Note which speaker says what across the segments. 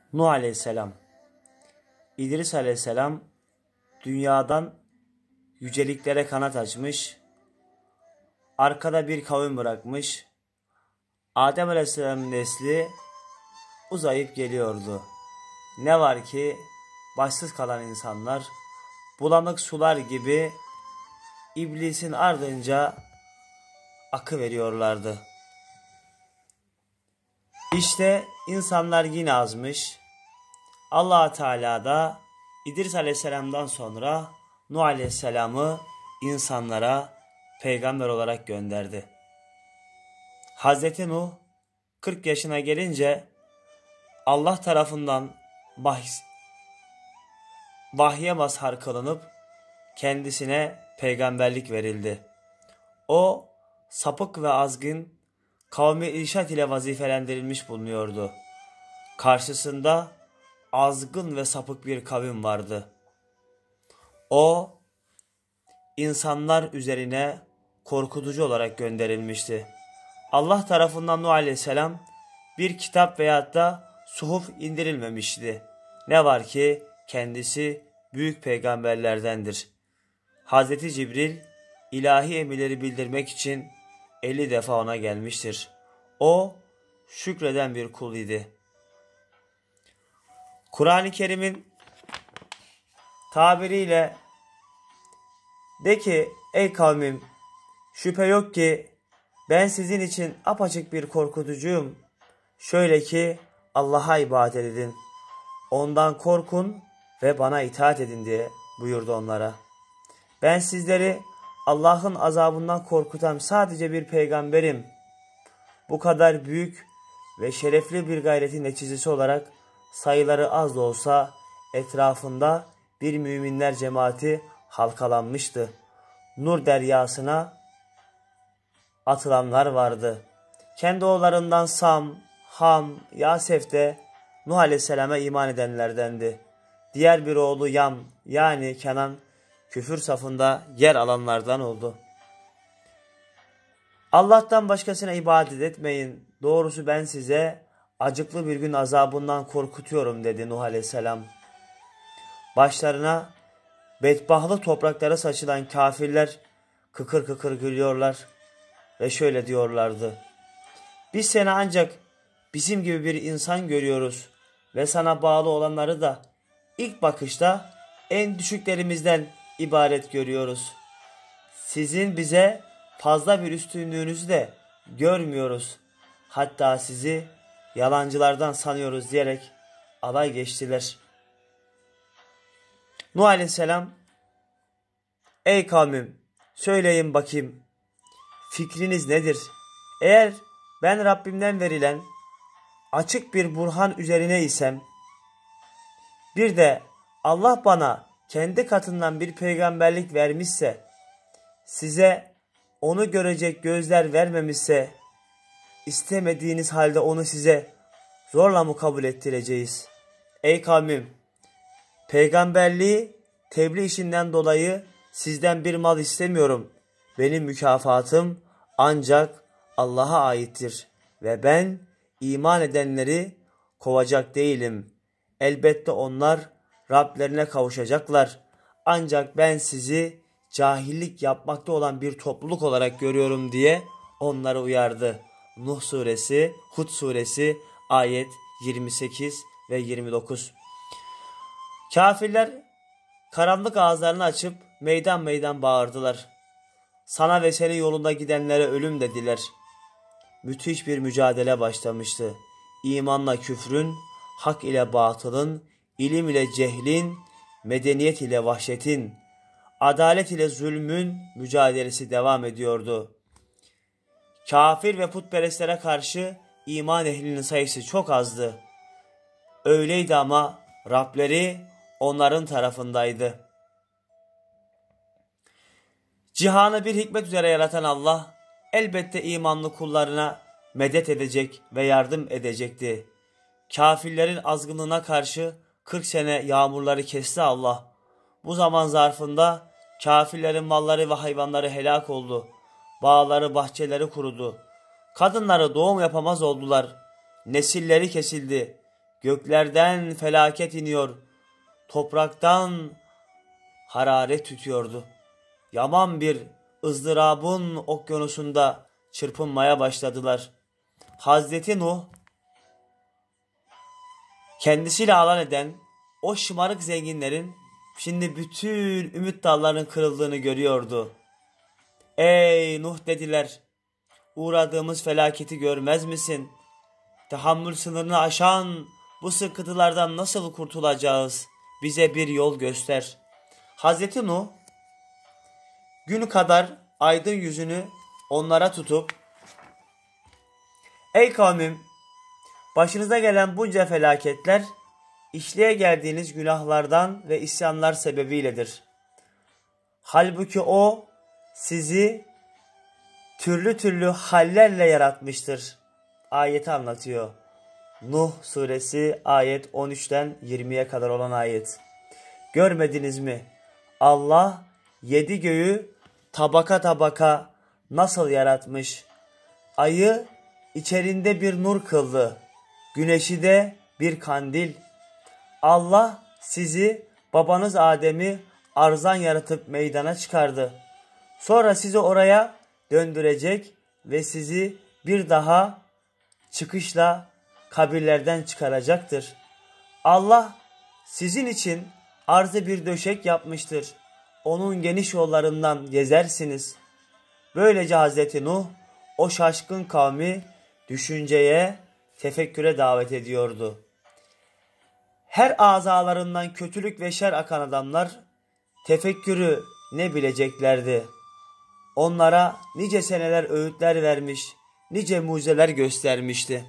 Speaker 1: Nuh aleyhisselam, İdris aleyhisselam dünyadan yüceliklere kanat açmış, arkada bir kavim bırakmış. Adem aleyhisselamın nesli uzayıp geliyordu. Ne var ki başsız kalan insanlar bulanık sular gibi iblisin ardınca akı veriyorlardı. İşte insanlar yine azmış. Allah Teala da İdris Aleyhisselam'dan sonra Nuh Aleyhisselam'ı insanlara peygamber olarak gönderdi. Hazreti Nuh 40 yaşına gelince Allah tarafından vahye mazhar kılınıp kendisine peygamberlik verildi. O sapık ve azgın kavmi irşad ile vazifelendirilmiş bulunuyordu. Karşısında azgın ve sapık bir kavim vardı. O insanlar üzerine korkutucu olarak gönderilmişti. Allah tarafından Nuh Aleyhisselam bir kitap veyahut da suhuf indirilmemişti. Ne var ki kendisi büyük peygamberlerdendir. Hazreti Cibril ilahi emirleri bildirmek için 50 defa ona gelmiştir. O şükreden bir kul idi. Kur'an-ı Kerim'in tabiriyle de ki ey kavmim, şüphe yok ki ben sizin için apaçık bir korkutucuyum. Şöyle ki Allah'a ibadet edin, ondan korkun ve bana itaat edin diye buyurdu onlara. Ben sizleri Allah'ın azabından korkutan sadece bir peygamberim. Bu kadar büyük ve şerefli bir gayretin neticesi olarak sayıları az da olsa etrafında bir müminler cemaati halkalanmıştı. Nur deryasına atılanlar vardı. Kendi oğullarından Sam, Ham, Yasef de Nuh Aleyhisselam'a iman edenlerdendi. Diğer bir oğlu Yam yani Kenan küfür safında yer alanlardan oldu. Allah'tan başkasına ibadet etmeyin. Doğrusu ben size acıklı bir gün azabından korkutuyorum dedi Nuh Aleyhisselam. Başlarına bedbahlı topraklara saçılan kafirler kıkır kıkır gülüyorlar ve şöyle diyorlardı. Biz seni ancak bizim gibi bir insan görüyoruz ve sana bağlı olanları da ilk bakışta en düşüklerimizden ibaret görüyoruz. Sizin bize fazla bir üstünlüğünüzü de görmüyoruz. Hatta sizi yalancılardan sanıyoruz diyerek alay geçtiler. Nuh Aleyhisselam, ey kavmim söyleyin bakayım fikriniz nedir? Eğer ben Rabbimden verilen açık bir burhan üzerine isem, bir de Allah bana kendi katından bir peygamberlik vermişse, size onu görecek gözler vermemişse, istemediğiniz halde onu size zorla mı kabul ettireceğiz? Ey kavmim, peygamberliği tebliğ işinden dolayı sizden bir mal istemiyorum. Benim mükafatım ancak Allah'a aittir ve ben iman edenleri kovacak değilim. Elbette onlar Rablerine kavuşacaklar. Ancak ben sizi cahillik yapmakta olan bir topluluk olarak görüyorum diye onları uyardı. Nuh suresi, Hud suresi ayet 28 ve 29. Kafirler karanlık ağızlarını açıp meydan meydan bağırdılar. Sana ve senin yolunda gidenlere ölüm dediler. Müthiş bir mücadele başlamıştı. İmanla küfrün, hak ile batılın, ilim ile cehlin, medeniyet ile vahşetin, adalet ile zulmün mücadelesi devam ediyordu. Kafir ve putperestlere karşı iman ehlinin sayısı çok azdı. Öyleydi ama Rableri onların tarafındaydı. Cihanı bir hikmet üzere yaratan Allah elbette imanlı kullarına medet edecek ve yardım edecekti. Kafirlerin azgınlığına karşı 40 sene yağmurları kesti Allah. Bu zaman zarfında kafirlerin malları ve hayvanları helak oldu. Bağları, bahçeleri kurudu. Kadınları doğum yapamaz oldular. Nesilleri kesildi. Göklerden felaket iniyor, topraktan hararet tütüyordu. Yaman bir ızdırabın okyanusunda çırpınmaya başladılar. Hazreti Nuh kendisiyle alay eden o şımarık zenginlerin şimdi bütün ümit dallarının kırıldığını görüyordu. Ey Nuh dediler, uğradığımız felaketi görmez misin? Tahammül sınırını aşan bu sıkıntılardan nasıl kurtulacağız? Bize bir yol göster. Hazreti Nuh günü kadar aydın yüzünü onlara tutup, ey kavmim, başınıza gelen bunca felaketler işleye geldiğiniz günahlardan ve isyanlar sebebiyledir. Halbuki o sizi türlü türlü hallerle yaratmıştır. Ayeti anlatıyor. Nuh suresi ayet 13'ten 20'ye kadar olan ayet. Görmediniz mi? Allah 7 göğü tabaka tabaka nasıl yaratmış? Ayı içerinde bir nur kıldı. Güneşi de bir kandil. Allah sizi, babanız Adem'i arzdan yaratıp meydana çıkardı. Sonra sizi oraya döndürecek ve sizi bir daha çıkışla kabirlerden çıkaracaktır. Allah sizin için arzı bir döşek yapmıştır. Onun geniş yollarından gezersiniz. Böylece Hazreti Nuh o şaşkın kavmi düşünceye, tefekküre davet ediyordu. Her azalarından kötülük ve şer akan adamlar tefekkürü ne bileceklerdi? Onlara nice seneler öğütler vermiş, nice mucizeler göstermişti.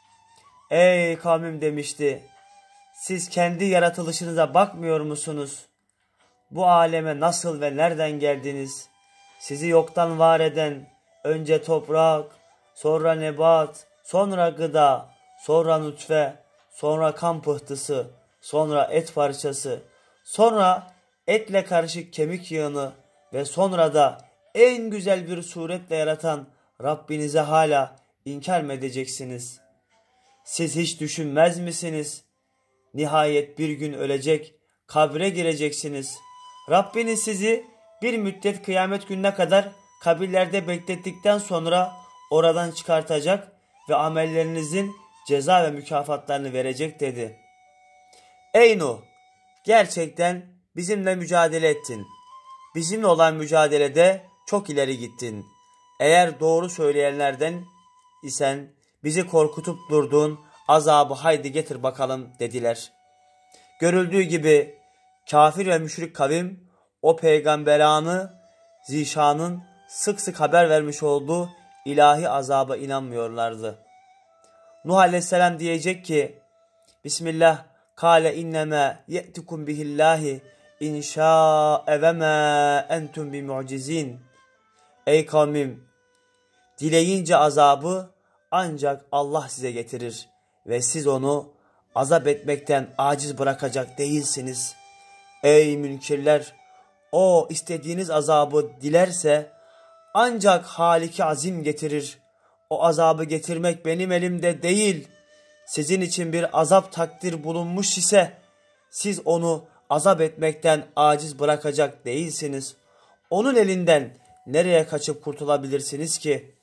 Speaker 1: Ey kavmim demişti, siz kendi yaratılışınıza bakmıyor musunuz? Bu aleme nasıl ve nereden geldiniz? Sizi yoktan var eden, önce toprak, sonra nebat, sonra gıda, sonra nutfe, sonra kan pıhtısı, sonra et parçası, sonra etle karışık kemik yığını ve sonra da en güzel bir suretle yaratan Rabbinize hala inkar mı edeceksiniz? Siz hiç düşünmez misiniz? Nihayet bir gün ölecek, kabre gireceksiniz. Rabbiniz sizi bir müddet kıyamet gününe kadar kabirlerde beklettikten sonra oradan çıkartacak ve amellerinizin ceza ve mükafatlarını verecek dedi. Ey Nuh! Gerçekten bizimle mücadele ettin. Bizimle olan mücadelede çok ileri gittin. Eğer doğru söyleyenlerden isen bizi korkutup durduğun azabı haydi getir bakalım dediler. Görüldüğü gibi kafir ve müşrik kavim o peygamberanı zişanın sık sık haber vermiş olduğu ilahi azaba inanmıyorlardı. Nuh aleyhisselam diyecek ki, Bismillah, kâle inneme ye'tikum bihillahi inşa'e ve mâ entum bimu'cizin. Ey kavmim, dileyince azabı ancak Allah size getirir ve siz onu azap etmekten aciz bırakacak değilsiniz. Ey münkirler, o istediğiniz azabı dilerse ancak Halik-i Azim getirir. O azabı getirmek benim elimde değil. Sizin için bir azap takdir bulunmuş ise siz onu azap etmekten aciz bırakacak değilsiniz. Onun elinden nereye kaçıp kurtulabilirsiniz ki?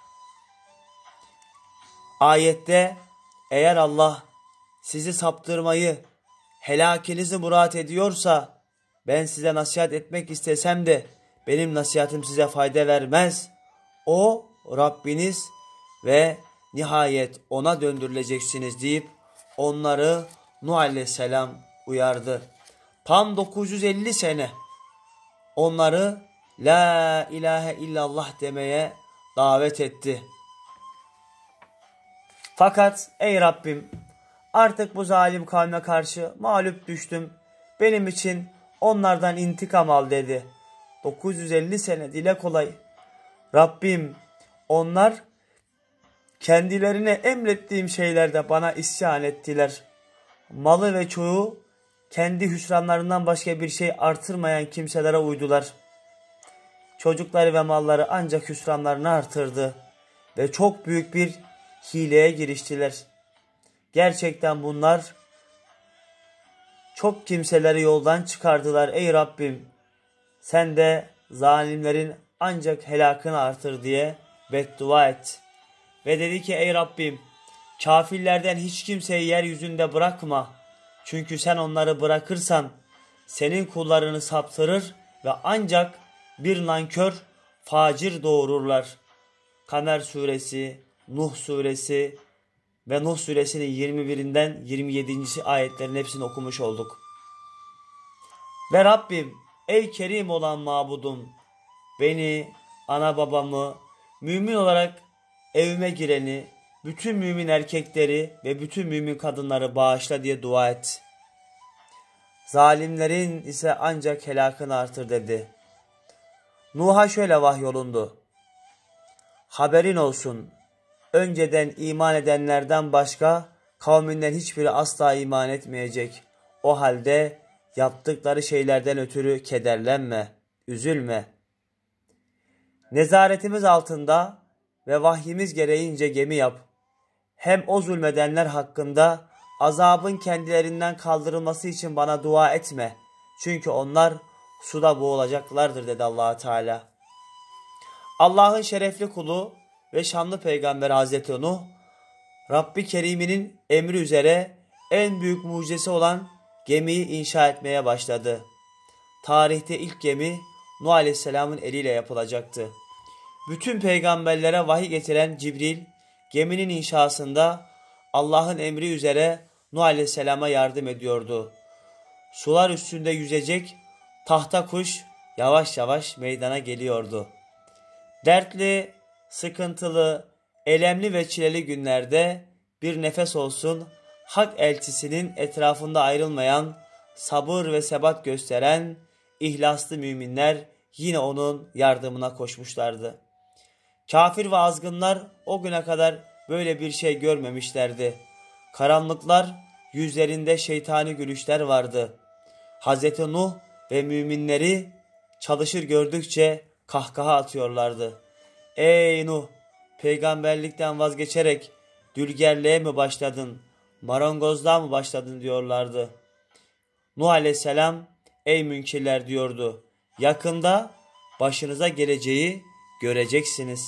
Speaker 1: Ayette eğer Allah sizi saptırmayı, helakinizi murat ediyorsa ben size nasihat etmek istesem de benim nasihatim size fayda vermez. O Rabbiniz ve nihayet ona döndürüleceksiniz deyip onları Nuh aleyhisselam uyardı. Tam 950 sene onları La ilahe illallah demeye davet etti. Fakat ey Rabbim, artık bu zalim kavme karşı mağlup düştüm. Benim için onlardan intikam al dedi. 950 sene dile kolay. Rabbim, onlar kendilerine emrettiğim şeylerde bana isyan ettiler. Malı ve çoğu kendi hüsranlarından başka bir şey artırmayan kimselere uydular. Çocukları ve malları ancak hüsranlarını artırdı ve çok büyük bir hileye giriştiler. Gerçekten bunlar çok kimseleri yoldan çıkardılar. Ey Rabbim, sen de zalimlerin ancak helakını artır diye beddua et. Ve dedi ki ey Rabbim, kafirlerden hiç kimseyi yeryüzünde bırakma. Çünkü sen onları bırakırsan senin kullarını saptırır ve ancak bir nankör facir doğururlar. Kamer suresi, Nuh suresi ve Nuh suresinin 21'inden 27. ayetlerin hepsini okumuş olduk. Ve Rabbim, ey kerim olan mabudum, beni, ana babamı, mümin olarak evime gireni, bütün mümin erkekleri ve bütün mümin kadınları bağışla diye dua et. Zalimlerin ise ancak helakını artır dedi. Nuh'a şöyle vahyolundu. Haberin olsun, önceden iman edenlerden başka kavminden hiçbiri asla iman etmeyecek. O halde yaptıkları şeylerden ötürü kederlenme, üzülme. Nezaretimiz altında ve vahyimiz gereğince gemi yap. Hem o zulmedenler hakkında azabın kendilerinden kaldırılması için bana dua etme. Çünkü onlar suda boğulacaklardır dedi Allah Teala. Allah'ın şerefli kulu ve şanlı peygamberi Hazreti Nuh, Rabbi Kerim'inin emri üzere en büyük mucizesi olan gemiyi inşa etmeye başladı. Tarihte ilk gemi Nuh Aleyhisselam'ın eliyle yapılacaktı. Bütün peygamberlere vahiy getiren Cibril, geminin inşasında Allah'ın emri üzere Nuh Aleyhisselam'a yardım ediyordu. Sular üstünde yüzecek tahta kuş yavaş yavaş meydana geliyordu. Dertli, sıkıntılı, elemli ve çileli günlerde bir nefes olsun hak elçisinin etrafında ayrılmayan, sabır ve sebat gösteren ihlaslı müminler yine onun yardımına koşmuşlardı. Kafir ve azgınlar o güne kadar böyle bir şey görmemişlerdi. Karanlıklar, yüzlerinde şeytani gülüşler vardı. Hazreti Nuh ve müminleri çalışır gördükçe kahkaha atıyorlardı. Ey Nuh, peygamberlikten vazgeçerek dülgerliğe mi başladın, marangozluğa mı başladın diyorlardı. Nuh Aleyhisselam, ey münkirler diyordu. Yakında başınıza geleceği göreceksiniz.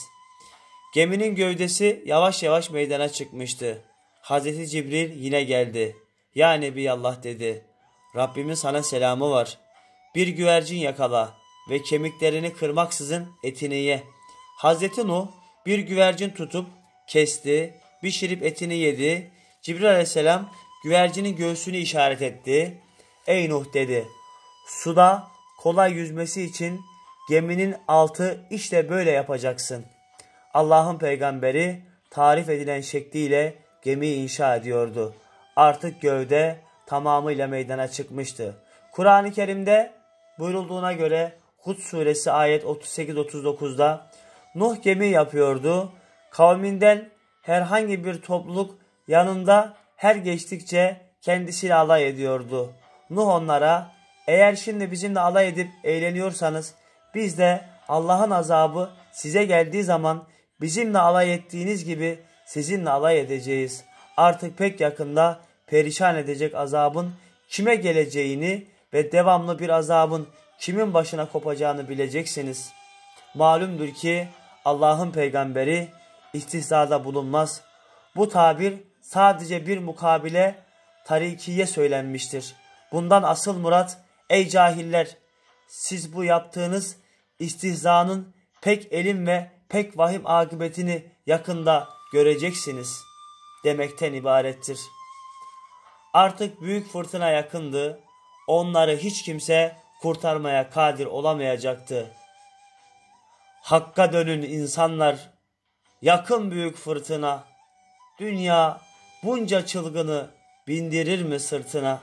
Speaker 1: Geminin gövdesi yavaş yavaş meydana çıkmıştı. Hazreti Cibril yine geldi. Ya Nebiyallah dedi. Rabbimin sana selamı var. Bir güvercin yakala ve kemiklerini kırmaksızın etini ye. Hazreti Nuh bir güvercin tutup kesti, pişirip etini yedi. Cibril Aleyhisselam güvercinin göğsünü işaret etti. Ey Nuh dedi. Suda kolay yüzmesi için geminin altı işte böyle yapacaksın. Allah'ın peygamberi tarif edilen şekliyle gemiyi inşa ediyordu. Artık gövde tamamıyla meydana çıkmıştı. Kur'an-ı Kerim'de buyurulduğuna göre Hud suresi ayet 38-39'da Nuh gemi yapıyordu. Kavminden herhangi bir topluluk yanında her geçtikçe kendisiyle alay ediyordu. Nuh onlara eğer şimdi bizimle alay edip eğleniyorsanız biz de Allah'ın azabı size geldiği zaman bizimle alay ettiğiniz gibi sizinle alay edeceğiz. Artık pek yakında perişan edecek azabın kime geleceğini ve devamlı bir azabın kimin başına kopacağını bileceksiniz. Malumdur ki Allah'ın peygamberi istihzada bulunmaz. Bu tabir sadece bir mukabile tarikiye söylenmiştir. Bundan asıl murat ey cahiller siz bu yaptığınız istihzanın pek elin ve pek vahim akıbetini yakında göreceksiniz demekten ibarettir. Artık büyük fırtına yakındı. Onları hiç kimse kurtarmaya kadir olamayacaktı. Hakka dönün insanlar, yakın büyük fırtına. Dünya bunca çılgını bindirir mi sırtına?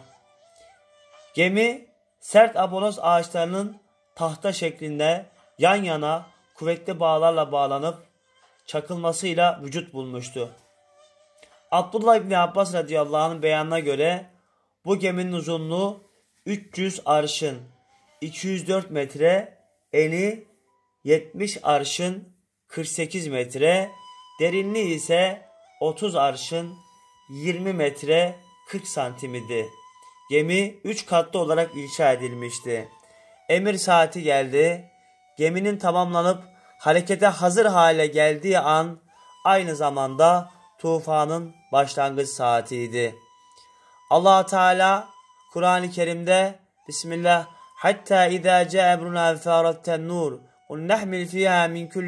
Speaker 1: Gemi sert abonos ağaçlarının tahta şeklinde yan yana kuvvetli bağlarla bağlanıp çakılmasıyla vücut bulmuştu. Abdullah İbni Abbas radıyallahu anh'ın beyanına göre bu geminin uzunluğu 300 arşın, 204 metre, eni 70 arşın, 48 metre, derinliği ise 30 arşın, 20 metre 40 santim idi. Gemi 3 katlı olarak inşa edilmişti. Emir saati geldi. Geminin tamamlanıp harekete hazır hale geldiği an aynı zamanda tufanın başlangıç saatiydi. Allah Teala Kur'an-ı Kerim'de Bismillah hatta izâ câe emrunâ fâratten nur قُلْ نَحْمِلْ فِيهَا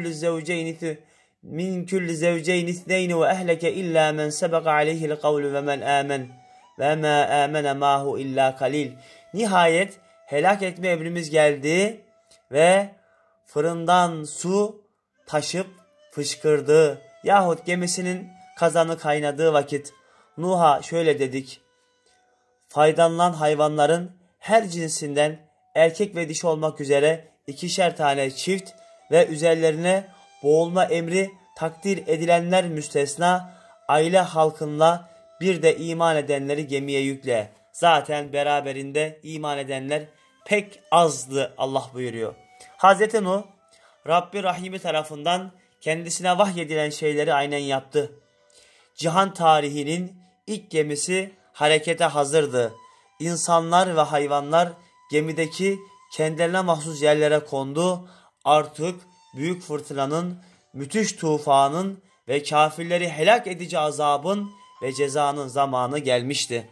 Speaker 1: مِنْ كُلِّ زَوْجَيْنِ اثْنَيْنِ وَأَهْلَكَ إِلَّا مَنْ سَبَقَ عَلَيْهِ الْقَوْلُ وَمَنْ آمَنَ وَمَا آمَنَ مَعَهُ إِلَّا قَلِيلٌ. Nihayet helak etme emrimiz geldi ve fırından su taşıp fışkırdı. Yahut gemisinin kazanı kaynadığı vakit Nuh'a şöyle dedik: faydalanan hayvanların her cinsinden erkek ve dişi olmak üzere 2'şer tane çift ve üzerlerine boğulma emri takdir edilenler müstesna aile halkınla bir de iman edenleri gemiye yükle. Zaten beraberinde iman edenler pek azdı Allah buyuruyor. Hazreti Nuh Rabbi Rahimi tarafından kendisine vahyedilen şeyleri aynen yaptı. Cihan tarihinin ilk gemisi harekete hazırdı. İnsanlar ve hayvanlar gemideki kendilerine mahsus yerlere kondu. Artık büyük fırtınanın, müthiş tufanın ve kafirleri helak edici azabın ve cezanın zamanı gelmişti.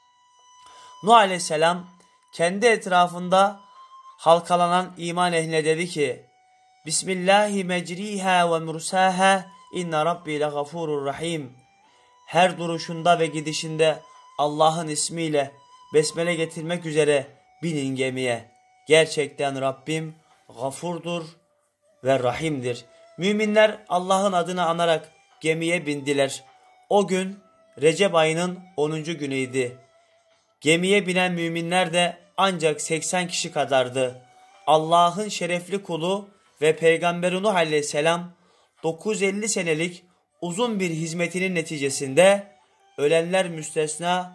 Speaker 1: Nuh Aleyhisselam kendi etrafında halkalanan iman ehline dedi ki: Bismillahi mecriha ve mursaha inne rabbi legafurur rahim. Her duruşunda ve gidişinde Allah'ın ismiyle besmele getirmek üzere binin gemiye. Gerçekten Rabbim gafurdur ve rahimdir. Müminler Allah'ın adını anarak gemiye bindiler. O gün Recep ayının 10. günüydü. Gemiye binen müminler de ancak 80 kişi kadardı. Allah'ın şerefli kulu ve Peygamberi Nuh Aleyhisselam 950 senelik uzun bir hizmetinin neticesinde ölenler müstesna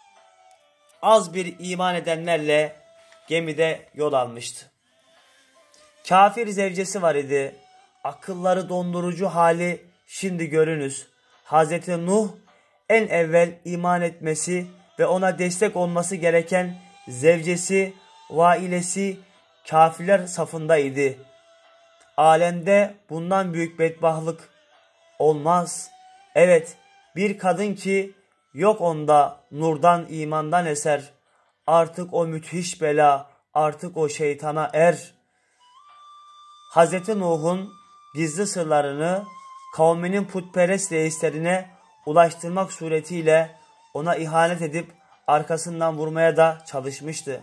Speaker 1: az bir iman edenlerle gemide yol almıştı. Kafir zevcesi var idi. Akılları dondurucu hali şimdi görünüz. Hazreti Nuh en evvel iman etmesi ve ona destek olması gereken zevcesi ve ailesi kafirler safındaydı. Alemde bundan büyük bedbahtlık olmaz. Evet, bir kadın ki yok onda nurdan imandan eser. Artık o müthiş bela, artık o şeytana er. Hazreti Nuh'un gizli sırlarını kavminin putperest reislerine ulaştırmak suretiyle ona ihanet edip arkasından vurmaya da çalışmıştı.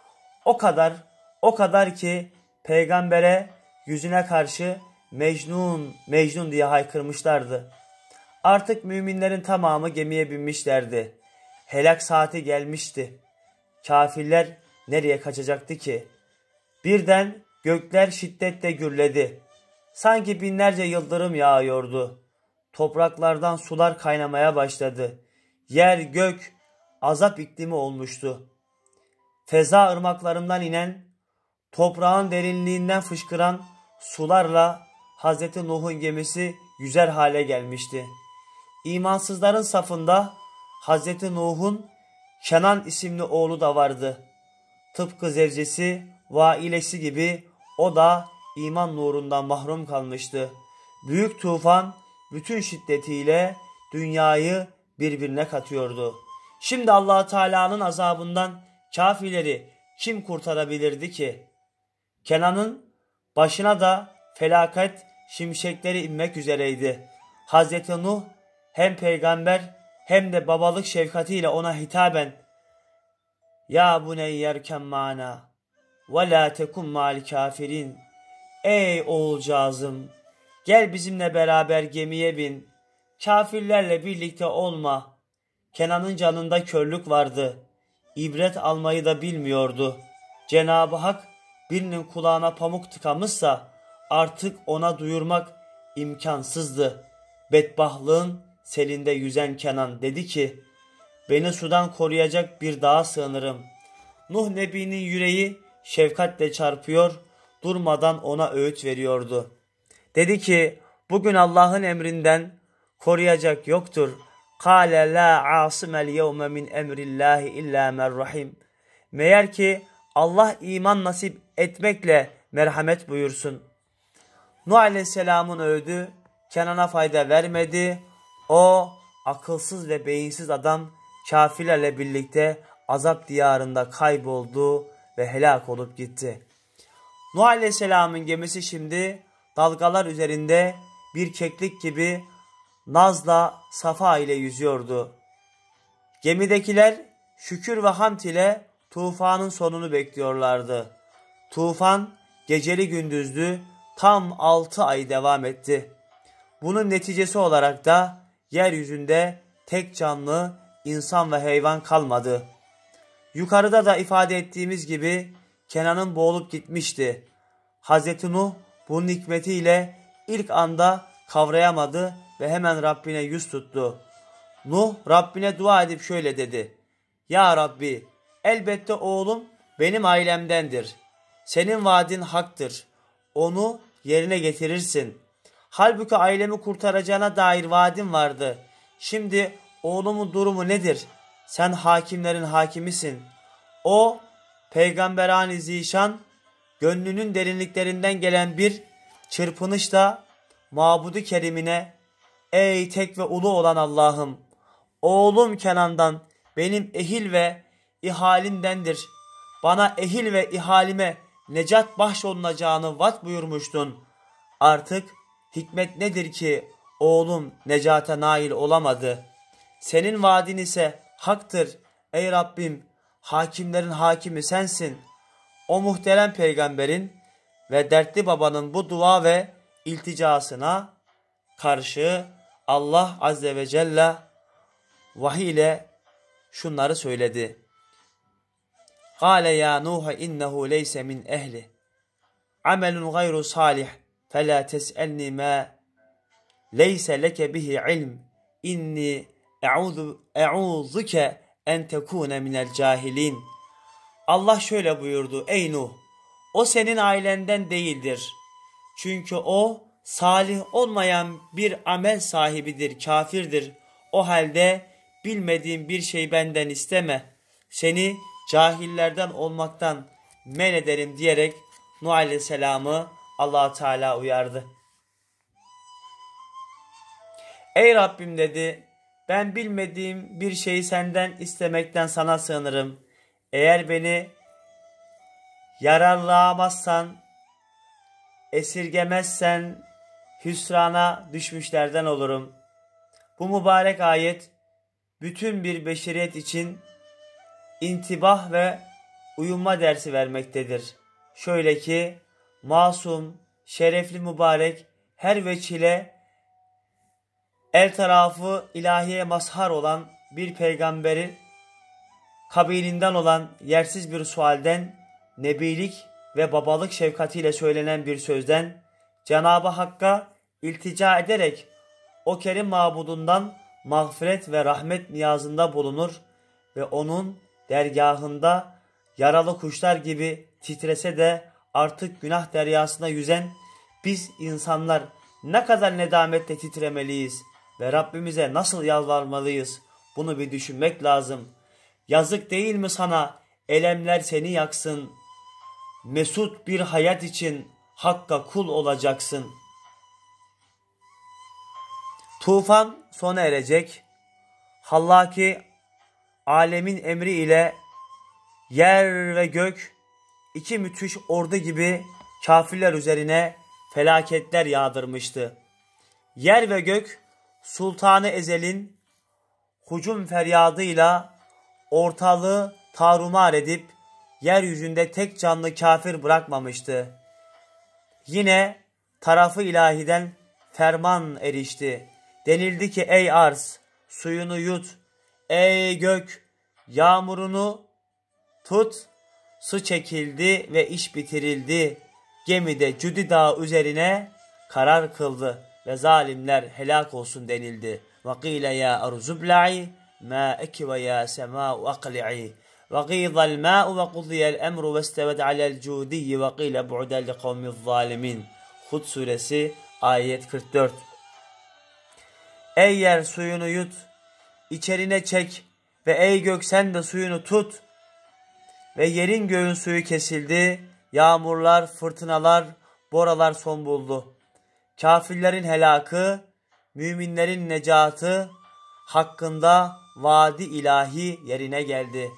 Speaker 1: O kadar ki peygambere yüzüne karşı Mecnun, Mecnun diye haykırmışlardı. Artık müminlerin tamamı gemiye binmişlerdi. Helak saati gelmişti. Kafirler nereye kaçacaktı ki? Birden gökler şiddetle gürledi. Sanki binlerce yıldırım yağıyordu. Topraklardan sular kaynamaya başladı. Yer gök azap iklimi olmuştu. Feza ırmaklarından inen, toprağın derinliğinden fışkıran sularla Hazreti Nuh'un gemisi yüzer hale gelmişti. İmansızların safında Hazreti Nuh'un Kenan isimli oğlu da vardı. Tıpkı zevcesi ve ailesi gibi o da iman nurundan mahrum kalmıştı. Büyük tufan bütün şiddetiyle dünyayı birbirine katıyordu. Şimdi Allah Teala'nın azabından kafirleri kim kurtarabilirdi ki? Kenan'ın başına da felaket şimşekleri inmek üzereydi. Hazreti Nuh hem peygamber hem de babalık şefkatiyle ona hitaben "Ya buneyyerken mana ve la tekun ma'al kafirin." Ey oğulcağızım, gel bizimle beraber gemiye bin. Kafirlerle birlikte olma. Kenan'ın canında körlük vardı. İbret almayı da bilmiyordu. Cenab-ı Hak birinin kulağına pamuk tıkamışsa artık ona duyurmak imkansızdı. Bedbahlığın selinde yüzen Kenan dedi ki, beni sudan koruyacak bir dağa sığınırım. Nuh Nebi'nin yüreği şefkatle çarpıyor, durmadan ona öğüt veriyordu. Dedi ki, bugün Allah'ın emrinden koruyacak yoktur. Kâle lâ âsimel yevme min emrillâhi illâ men rahim. Meğer ki Allah iman nasip etmekle merhamet buyursun. Nuh Aleyhisselam'ın öğüdü Kenan'a fayda vermedi. O akılsız ve beyinsiz adam kafirlerle birlikte azap diyarında kayboldu ve helak olup gitti. Nuh Aleyhisselam'ın gemisi şimdi dalgalar üzerinde bir keklik gibi nazla safa ile yüzüyordu. Gemidekiler şükür ve hamd ile tufanın sonunu bekliyorlardı. Tufan geceli gündüzlü tam 6 ay devam etti. Bunun neticesi olarak da yeryüzünde tek canlı insan ve hayvan kalmadı. Yukarıda da ifade ettiğimiz gibi Kenan'ın boğulup gitmişti. Hazreti Nuh bunun hikmetiyle ilk anda kavrayamadı ve hemen Rabbine yüz tuttu. Nuh Rabbine dua edip şöyle dedi: Ya Rabbi, elbette oğlum benim ailemdendir. Senin vaadin haktır. Onu yerine getirirsin. Halbuki ailemi kurtaracağına dair vaadin vardı. Şimdi oğlumun durumu nedir? Sen hakimlerin hakimisin. O Peygamber-i Zişan gönlünün derinliklerinden gelen bir çırpınışla Mabud-u Kerim'ine: Ey tek ve ulu olan Allah'ım, oğlum Kenan'dan benim ehil ve ihalimdendir. Bana ehil ve ihalime necat bahşolunacağını vaat buyurmuştun. Artık hikmet nedir ki oğlum necata nail olamadı? Senin vaadin ise haktır. Ey Rabbim, hakimlerin hakimi sensin. O muhterem peygamberin ve dertli babanın bu dua ve ilticasına karşı Allah Azze ve Celle vahiy ile şunları söyledi. Kâle ya Nuh innehu leyse min ehli. Amelun gayru salih. Fela tes'elni ma leyse leke bihi ilm. İnni e'ûzuke en tekûne minel cahilin. Allah şöyle buyurdu: Ey Nuh, o senin ailenden değildir. Çünkü o salih olmayan bir amel sahibidir, kafirdir. O halde bilmediğin bir şey benden isteme. Seni cahillerden olmaktan men ederim diyerek Nuh Aleyhisselam'ı Allah Teala uyardı. Ey Rabbim dedi, ben bilmediğim bir şeyi senden istemekten sana sığınırım. Eğer beni yararlayamazsan, esirgemezsen hüsrana düşmüşlerden olurum. Bu mübarek ayet bütün bir beşeriyet için intibah ve uyuma dersi vermektedir. Şöyle ki masum, şerefli mübarek her veçile el tarafı ilahiye mazhar olan bir peygamberin kabilinden olan yersiz bir sualden, nebilik ve babalık şefkatiyle söylenen bir sözden Cenab-ı Hakk'a iltica ederek o kerim mabudundan mağfiret ve rahmet niyazında bulunur ve onun dergahında yaralı kuşlar gibi titrese de artık günah deryasına yüzen biz insanlar ne kadar nedametle titremeliyiz ve Rabbimize nasıl yalvarmalıyız, bunu bir düşünmek lazım. Yazık değil mi sana, elemler seni yaksın, mesut bir hayat için Hakk'a kul olacaksın. Tufan sona erecek. Hallaki alemin emri ile yer ve gök iki müthiş ordu gibi kafirler üzerine felaketler yağdırmıştı. Yer ve gök Sultan-ı Ezel'in hücum feryadıyla ortalığı tarumar edip yeryüzünde tek canlı kafir bırakmamıştı. Yine tarafı ilahiden ferman erişti. Denildi ki ey arz suyunu yut, ey gök yağmurunu tut. Su çekildi ve iş bitirildi. Gemide Cüdi Dağı üzerine karar kıldı ve zalimler helak olsun denildi. وَقِيلَ يَا أَرْزُبْلَعِ مَاءَكِ وَيَا سَمَاءُ أَقْلِعِ وَغِيضَ الْمَاءُ وَقُضِيَ الْأَمْرُ وَاسْتَوَتْ عَلَى الْجُودِيِّ وَقِيلَ بُعْدًا لِقَوْمِ الظَّالِمِينَ. Hud suresi ayet 44. Ey yer suyunu yut, içerine çek ve ey gök sen de suyunu tut. Ve yerin göğün suyu kesildi, yağmurlar, fırtınalar, boralar son buldu. Kafirlerin helakı, müminlerin necatı hakkında vaadi ilahi yerine geldi.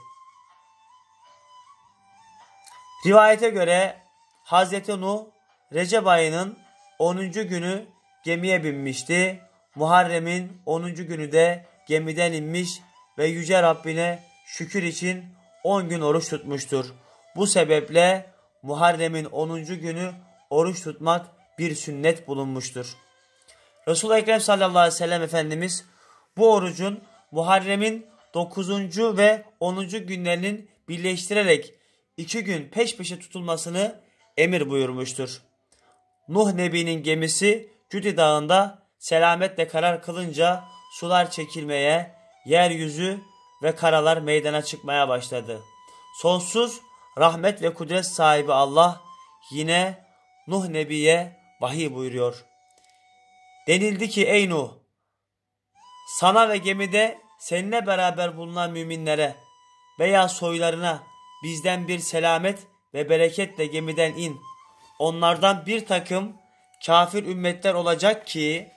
Speaker 1: Rivayete göre Hz. Nuh Recep ayının 10. günü gemiye binmişti. Muharrem'in 10. günü de gemiden inmiş ve Yüce Rabbine şükür için 10 gün oruç tutmuştur. Bu sebeple Muharrem'in 10. günü oruç tutmak bir sünnet bulunmuştur. Resul-i Ekrem sallallahu aleyhi ve sellem Efendimiz bu orucun Muharrem'in 9. ve 10. günlerinin birleştirerek 2 gün peş peşe tutulmasını emir buyurmuştur. Nuh Nebi'nin gemisi Cudi Dağı'nda selametle karar kılınca sular çekilmeye, yeryüzü ve karalar meydana çıkmaya başladı. Sonsuz rahmet ve kudret sahibi Allah yine Nuh Nebi'ye vahiy buyuruyor. Denildi ki ey Nuh, sana ve gemide seninle beraber bulunan müminlere veya soylarına bizden bir selamet ve bereketle gemiden in. Onlardan bir takım kafir ümmetler olacak ki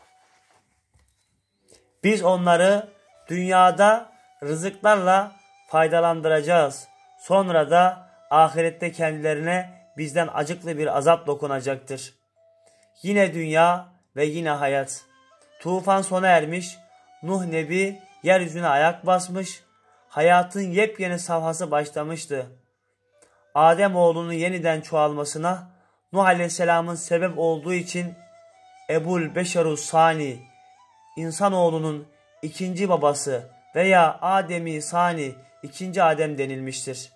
Speaker 1: biz onları dünyada rızıklarla faydalandıracağız. Sonra da ahirette kendilerine bizden acıklı bir azap dokunacaktır. Yine dünya ve yine hayat. Tufan sona ermiş, Nuh Nebi yeryüzüne ayak basmış, hayatın yepyeni safhası başlamıştı. Adem oğlunun yeniden çoğalmasına Nuh Aleyhisselam'ın sebep olduğu için Ebul Beşerus Sani, insanoğlunun ikinci babası veya Ademi Sani, ikinci Adem denilmiştir.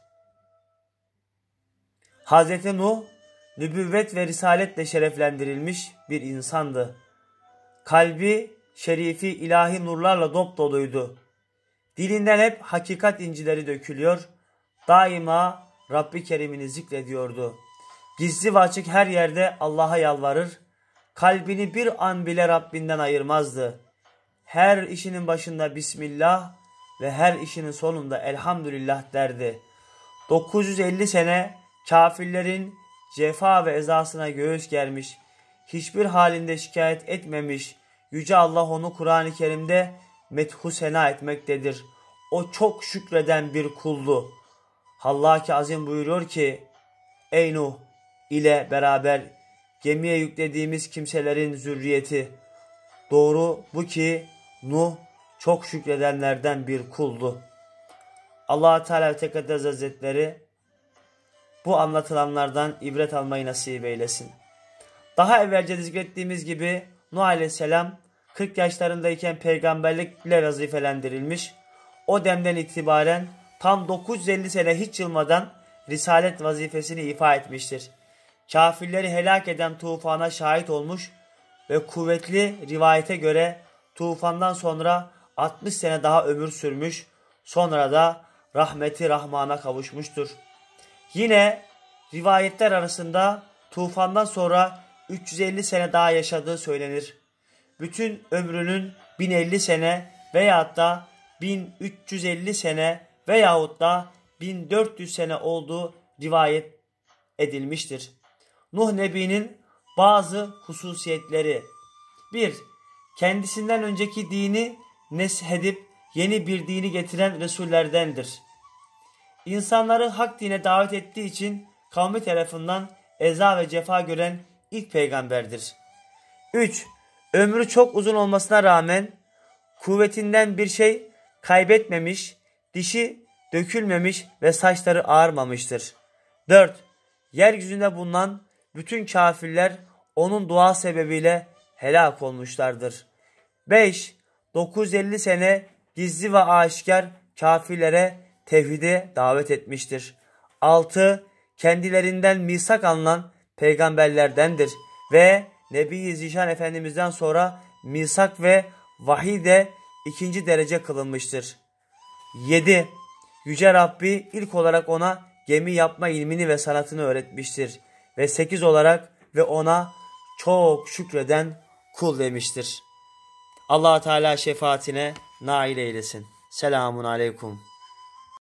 Speaker 1: Hz. Nuh, nübüvvet ve risaletle şereflendirilmiş bir insandı. Kalbi şerifi ilahi nurlarla dopdoluydu. Dilinden hep hakikat incileri dökülüyor, daima Rabbi Kerim'ini zikrediyordu. Gizli ve açık her yerde Allah'a yalvarır, kalbini bir an bile Rabbinden ayırmazdı. Her işinin başında Bismillah ve her işinin sonunda Elhamdülillah derdi. 950 sene kafirlerin cefa ve ezasına göğüs germiş, hiçbir halinde şikayet etmemiş, Yüce Allah onu Kur'an-ı Kerim'de methu sena etmektedir. O çok şükreden bir kuldu. Hallâk-ı Azim buyuruyor ki, ey Nuh ile beraber gemiye yüklediğimiz kimselerin zürriyeti, doğru bu ki Nuh çok şükredenlerden bir kuldu. Allah-u Teala ve Tekaddes Hazretleri bu anlatılanlardan ibret almayı nasip eylesin. Daha evvelce zikrettiğimiz gibi Nuh Aleyhisselam 40 yaşlarındayken peygamberlikle vazifelendirilmiş. O demden itibaren tam 950 sene hiç yılmadan risalet vazifesini ifa etmiştir. Kafirleri helak eden tufana şahit olmuş ve kuvvetli rivayete göre tufandan sonra 60 sene daha ömür sürmüş, sonra da rahmeti Rahman'a kavuşmuştur. Yine rivayetler arasında tufandan sonra 350 sene daha yaşadığı söylenir. Bütün ömrünün 1050 sene veyahut da 1350 sene veyahut da 1400 sene olduğu rivayet edilmiştir. Nuh Nebi'nin bazı hususiyetleri: 1. Kendisinden önceki dini neshedip yeni bir dini getiren Resullerdendir. İnsanları hak dine davet ettiği için kavmi tarafından eza ve cefa gören ilk peygamberdir. 3. Ömrü çok uzun olmasına rağmen kuvvetinden bir şey kaybetmemiş, dişi dökülmemiş ve saçları ağarmamıştır. 4. Yeryüzünde bulunan bütün kafirler onun dua sebebiyle helak olmuşlardır. 5. 950 sene gizli ve aşikar kafirlere tevhide davet etmiştir. 6. Kendilerinden misak alınan peygamberlerdendir ve Nebi-i Zişan Efendimiz'den sonra misak ve vahiy de 2. derece kılınmıştır. 7. Yüce Rabbi ilk olarak ona gemi yapma ilmini ve sanatını öğretmiştir. Ve 8 olarak ve ona çok şükreden kul demiştir. Allah Teala şefaatine nail eylesin. Selamun aleyküm.